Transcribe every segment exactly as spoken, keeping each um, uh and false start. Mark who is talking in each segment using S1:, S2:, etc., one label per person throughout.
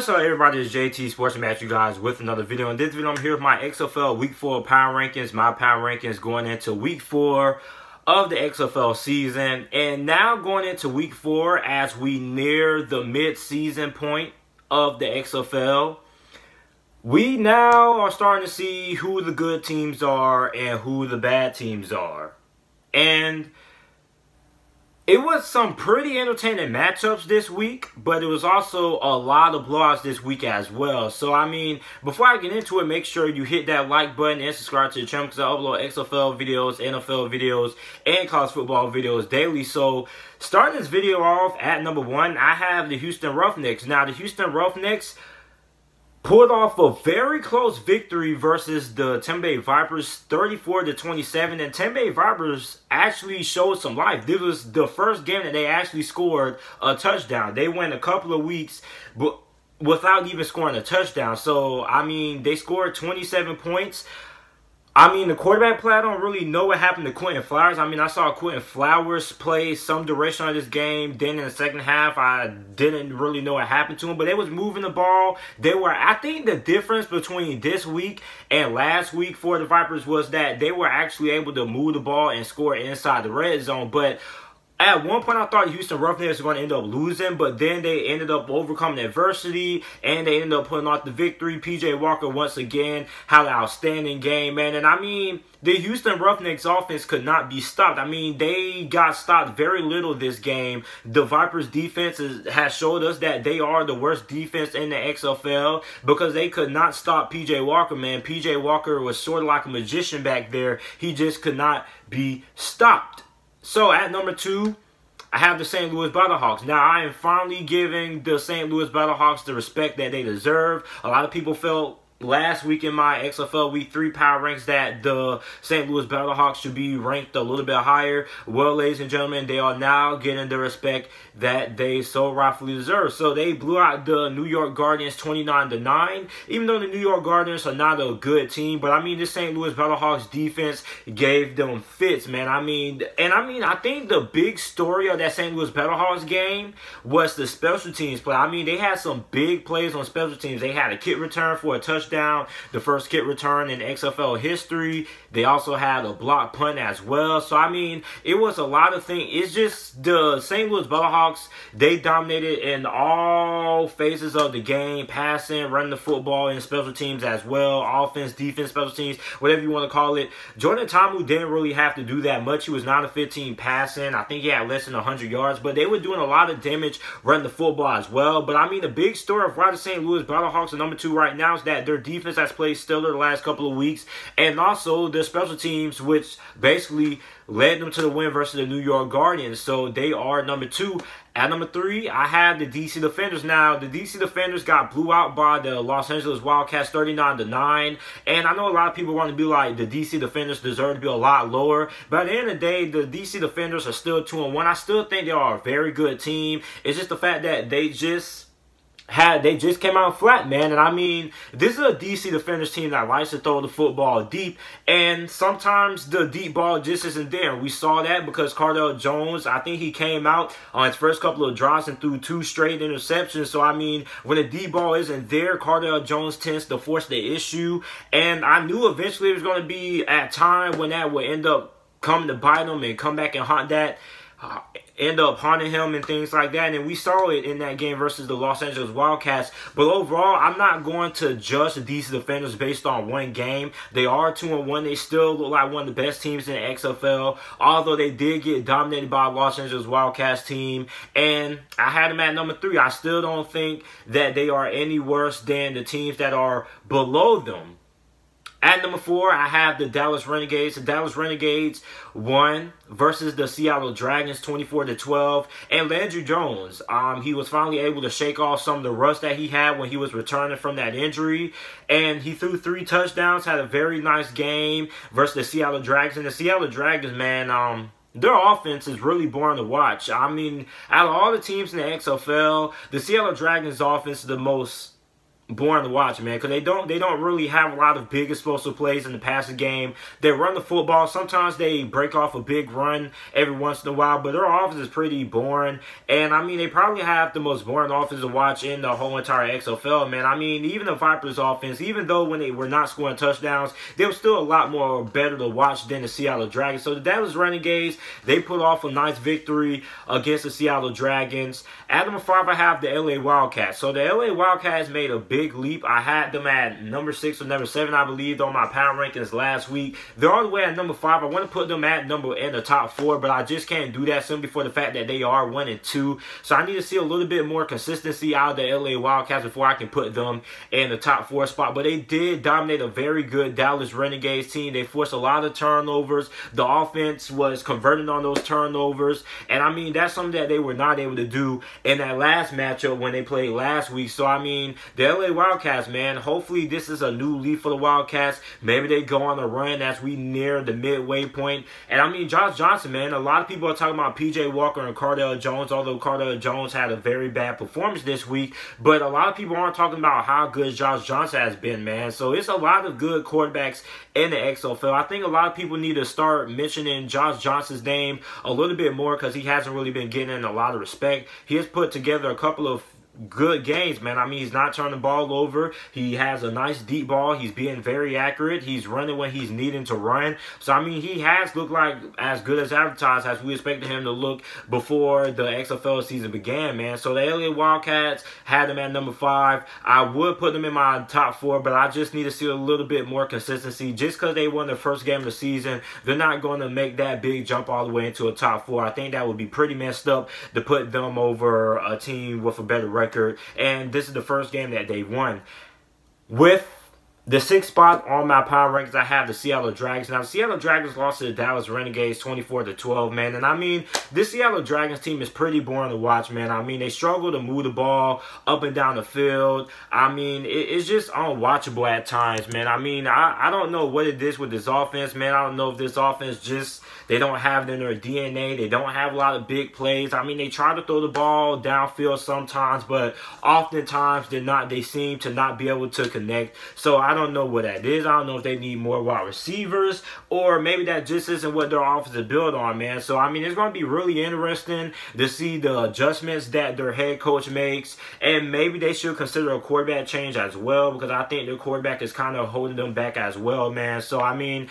S1: What's up, everybody? It's J T Sports Match, you guys, with another video. In this video, I'm here with my X F L Week four power rankings. My power rankings going into Week four of the X F L season. And now going into Week four as we near the mid-season point of the X F L. We now are starting to see who the good teams are and who the bad teams are. And it was some pretty entertaining matchups this week, but it was also a lot of blowouts this week as well. So, I mean, before I get into it, make sure you hit that like button and subscribe to the channel because I upload X F L videos, N F L videos, and college football videos daily. So, starting this video off at number one, I have the Houston Roughnecks. Now, the Houston Roughnecks pulled off a very close victory versus the Tampa Bay Vipers, thirty-four to twenty-seven. And Tampa Bay Vipers actually showed some life. This was the first game that they actually scored a touchdown. They went a couple of weeks but without even scoring a touchdown. So, I mean, they scored twenty-seven points. I mean, the quarterback play, I don't really know what happened to Quentin Flowers. I mean, I saw Quentin Flowers play some duration of this game. Then in the second half, I didn't really know what happened to him. But they was moving the ball. They were, I think the difference between this week and last week for the Vipers was that they were actually able to move the ball and score inside the red zone. But at one point, I thought Houston Roughnecks were going to end up losing, but then they ended up overcoming adversity, and they ended up putting off the victory. P J Walker, once again, had an outstanding game, man. And, I mean, the Houston Roughnecks offense could not be stopped. I mean, they got stopped very little this game. The Vipers defense is, has showed us that they are the worst defense in the X F L because they could not stop P J Walker, man. P J Walker was sort of like a magician back there. He just could not be stopped. So, at number two, I have the Saint Louis Battlehawks. Now, I am finally giving the Saint Louis Battlehawks the respect that they deserve. A lot of people felt last week in my X F L Week three power ranks that the Saint Louis Battlehawks should be ranked a little bit higher. Well, ladies and gentlemen, they are now getting the respect that they so rightfully deserve. So they blew out the New York Guardians twenty-nine to nine. Even though the New York Guardians are not a good team, but I mean, the Saint Louis Battlehawks defense gave them fits, man. I mean, and I mean, I think the big story of that Saint Louis Battlehawks game was the special teams play. I mean, they had some big plays on special teams. They had a kick return for a touchdown. Down, the first kick return in X F L history. They also had a block punt as well. So, I mean, it was a lot of things. It's just the Saint Louis Battlehawks, they dominated in all phases of the game, passing, running the football, and special teams as well. Offense, defense, special teams, whatever you want to call it. Jordan Ta'amu didn't really have to do that much. He was nine of fifteen passing. I think he had less than one hundred yards, but they were doing a lot of damage running the football as well. But, I mean, the big story of why the Saint Louis Battlehawks are number two right now is that they're defense has played stellar the last couple of weeks, and also the special teams, which basically led them to the win versus the New York Guardians. So they are number two. At number three, I have the D C Defenders. Now, the D C Defenders got blew out by the Los Angeles Wildcats thirty-nine to nine. And I know a lot of people want to be like, the D C Defenders deserve to be a lot lower. But at the end of the day, the D C Defenders are still two and one. I still think they are a very good team. It's just the fact that they just Had, they just came out flat, man. And I mean, this is a D C Defenders team that likes to throw the football deep. And sometimes the deep ball just isn't there. We saw that because Cardell Jones, I think he came out on his first couple of drives and threw two straight interceptions. So, I mean, when the deep ball isn't there, Cardell Jones tends to force the issue. And I knew eventually it was going to be a time when that would end up coming to bite him and come back and haunt that. Uh, end up haunting him and things like that. And we saw it in that game versus the Los Angeles Wildcats. But overall, I'm not going to judge the D C Defenders based on one game. They are two and one. They still look like one of the best teams in the X F L, although they did get dominated by a Los Angeles Wildcats team. And I had them at number three. I still don't think that they are any worse than the teams that are below them. At number four, I have the Dallas Renegades. The Dallas Renegades won versus the Seattle Dragons twenty-four to twelve. And Landry Jones, um, he was finally able to shake off some of the rust that he had when he was returning from that injury. And he threw three touchdowns, had a very nice game versus the Seattle Dragons. And the Seattle Dragons, man, um... their offense is really boring to watch. I mean, out of all the teams in the X F L, the Seattle Dragons offense is the most boring to watch, man, because they don't they don't really have a lot of big explosive plays in the passing game. They run the football. Sometimes they break off a big run every once in a while, but their offense is pretty boring. And I mean, they probably have the most boring offense to watch in the whole entire X F L, man. I mean, even the Vipers offense, even though when they were not scoring touchdowns, they were still a lot more better to watch than the Seattle Dragons. So the Dallas Renegades, they put off a nice victory against the Seattle Dragons. At number five, I have the L A Wildcats. So the L A Wildcats made a big leap. I had them at number six or number seven, I believe, on my power rankings last week. They're all the way at number five. I want to put them at number in the top four, but I just can't do that simply for the fact that they are one and two. So I need to see a little bit more consistency out of the L A Wildcats before I can put them in the top four spot. But they did dominate a very good Dallas Renegades team. They forced a lot of turnovers. The offense was converting on those turnovers, and I mean, that's something that they were not able to do in that last matchup when they played last week. So I mean, the L A Wildcats, man, hopefully this is a new leaf for the Wildcats. Maybe they go on a run as we near the midway point. And I mean, Josh Johnson, man, a lot of people are talking about P J Walker and Cardell Jones, although Cardell Jones had a very bad performance this week. But a lot of people aren't talking about how good Josh Johnson has been, man. So it's a lot of good quarterbacks in the X F L. I think a lot of people need to start mentioning Josh Johnson's name a little bit more because he hasn't really been getting a lot of respect. He has put together a couple of good games, man. I mean, he's not turning the ball over. He has a nice deep ball. He's being very accurate. He's running when he's needing to run. So, I mean, he has looked like as good as advertised as we expected him to look before the X F L season began, man. So, the L A Wildcats had them at number five. I would put them in my top four, but I just need to see a little bit more consistency. Just because they won their first game of the season, they're not going to make that big jump all the way into a top four. I think that would be pretty messed up to put them over a team with a better record. And this is the first game that they won. With the sixth spot on my power rankings, I have the Seattle Dragons. Now, the Seattle Dragons lost to the Dallas Renegades twenty-four to twelve, man. And I mean, this Seattle Dragons team is pretty boring to watch, man. I mean, they struggle to move the ball up and down the field. I mean, it, it's just unwatchable at times, man. I mean, I, I don't know what it is with this offense, man. I don't know if this offense just, they don't have it in their D N A. They don't have a lot of big plays. I mean, they try to throw the ball downfield sometimes, but oftentimes they're not, they seem to not be able to connect. So I don't know what that is. I don't know if they need more wide receivers, or maybe that just isn't what their offense is built on, man. So, I mean, it's going to be really interesting to see the adjustments that their head coach makes, and maybe they should consider a quarterback change as well, because I think their quarterback is kind of holding them back as well, man. So, I mean,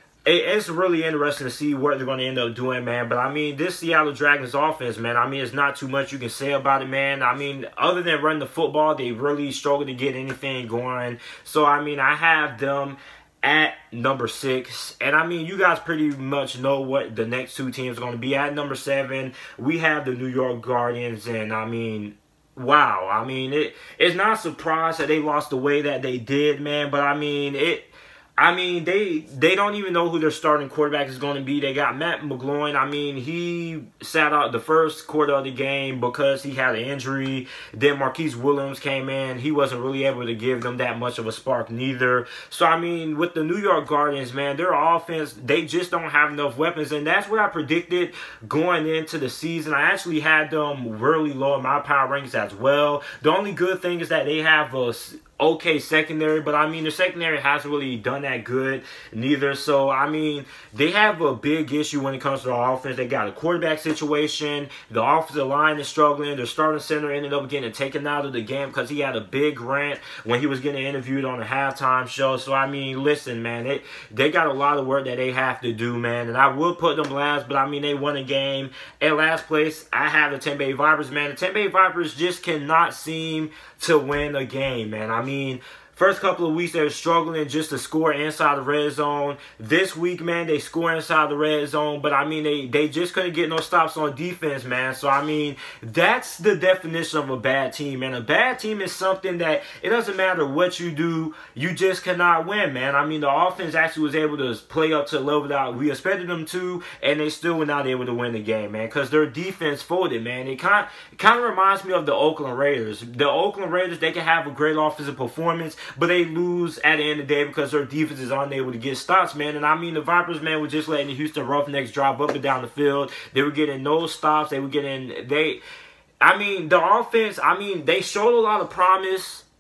S1: it's really interesting to see what they're going to end up doing, man. But, I mean, this Seattle Dragons offense, man, I mean, it's not too much you can say about it, man. I mean, other than running the football, they really struggle to get anything going. So, I mean, I have them at number six. And, I mean, you guys pretty much know what the next two teams are going to be. At number seven, we have the New York Guardians. And, I mean, wow. I mean, it it's not a surprise that they lost the way that they did, man. But, I mean, it... I mean, they they don't even know who their starting quarterback is going to be. They got Matt McGloin. I mean, he sat out the first quarter of the game because he had an injury. Then Marquise Williams came in. He wasn't really able to give them that much of a spark neither. So, I mean, with the New York Guardians, man, their offense, they just don't have enough weapons. And that's what I predicted going into the season. I actually had them really low in my power rankings as well. The only good thing is that they have a okay secondary, but I mean, the secondary hasn't really done that good neither. So, I mean, they have a big issue when it comes to the offense. They got a quarterback situation. The offensive line is struggling. Their starting center ended up getting taken out of the game because he had a big rant when he was getting interviewed on a halftime show. So, I mean, listen, man, they, they got a lot of work that they have to do, man. And I will put them last, but I mean, they won a game. At last place, I have the Tampa Bay Vipers, man. The Tampa Bay Vipers just cannot seem to win a game, man. I mean, first couple of weeks, they were struggling just to score inside the red zone. This week, man, they score inside the red zone. But, I mean, they, they just couldn't get no stops on defense, man. So, I mean, that's the definition of a bad team, man. A bad team is something that it doesn't matter what you do, you just cannot win, man. I mean, the offense actually was able to play up to the level that we expected them to, and they still were not able to win the game, man, because their defense folded, man. It kind, it kind of reminds me of the Oakland Raiders. The Oakland Raiders, they can have a great offensive performance, but they lose at the end of the day because their defense is unable to get stops, man. And I mean, the Vipers, man, were just letting the Houston Roughnecks drive up and down the field. They were getting no stops. They were getting, they, I mean, the offense, I mean, they showed a lot of promise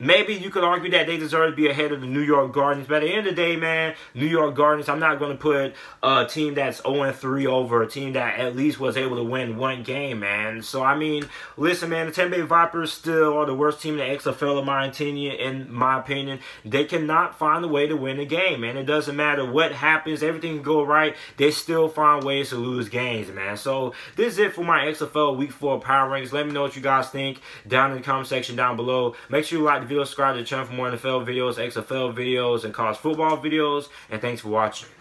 S1: maybe you could argue that they deserve to be ahead of the New York Guardians. But at the end of the day, man, New York Guardians, I'm not going to put a team that's oh and three over a team that at least was able to win one game, man. So, I mean, listen, man, the Tampa Bay Vipers still are the worst team in the X F L, in my opinion. In my opinion, they cannot find a way to win a game, man. It doesn't matter what happens. Everything can go right. They still find ways to lose games, man. So, this is it for my X F L Week four Power Rankings. Let me know what you guys think down in the comment section down below. Make sure you like the video, subscribe to the channel for more N F L videos, X F L videos, and college football videos. And thanks for watching.